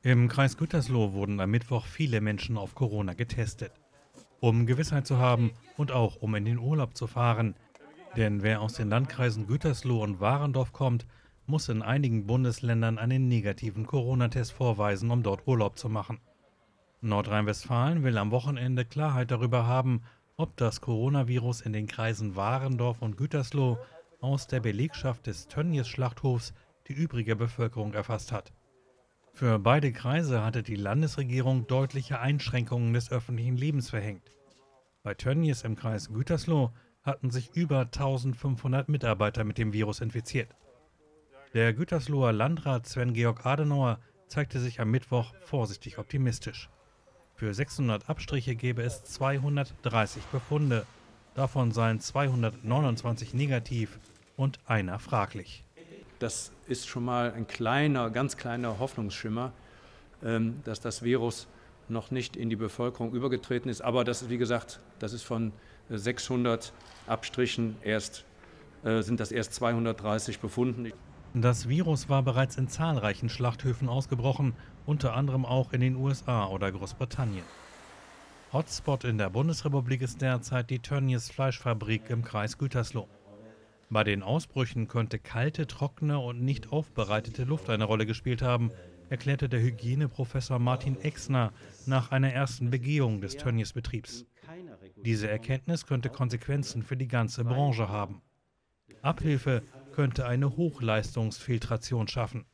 Im Kreis Gütersloh wurden am Mittwoch viele Menschen auf Corona getestet, um Gewissheit zu haben und auch um in den Urlaub zu fahren. Denn wer aus den Landkreisen Gütersloh und Warendorf kommt, muss in einigen Bundesländern einen negativen Corona-Test vorweisen, um dort Urlaub zu machen. Nordrhein-Westfalen will am Wochenende Klarheit darüber haben, ob das Coronavirus in den Kreisen Warendorf und Gütersloh aus der Belegschaft des Tönnies-Schlachthofs die übrige Bevölkerung erfasst hat. Für beide Kreise hatte die Landesregierung deutliche Einschränkungen des öffentlichen Lebens verhängt. Bei Tönnies im Kreis Gütersloh hatten sich über 1500 Mitarbeiter mit dem Virus infiziert. Der Gütersloher Landrat Sven-Georg Adenauer zeigte sich am Mittwoch vorsichtig optimistisch. Für 600 Abstriche gäbe es 230 Befunde. Davon seien 229 negativ und einer fraglich. Das ist schon mal ein ganz kleiner Hoffnungsschimmer, dass das Virus noch nicht in die Bevölkerung übergetreten ist. Aber das ist, wie gesagt, das ist von 600 Abstrichen sind das erst 230 befunden. Das Virus war bereits in zahlreichen Schlachthöfen ausgebrochen, unter anderem auch in den USA oder Großbritannien. Hotspot in der Bundesrepublik ist derzeit die Tönnies Fleischfabrik im Kreis Gütersloh. Bei den Ausbrüchen könnte kalte, trockene und nicht aufbereitete Luft eine Rolle gespielt haben, erklärte der Hygieneprofessor Martin Exner nach einer ersten Begehung des Tönnies-Betriebs. Diese Erkenntnis könnte Konsequenzen für die ganze Branche haben. Abhilfe könnte eine Hochleistungsfiltration schaffen.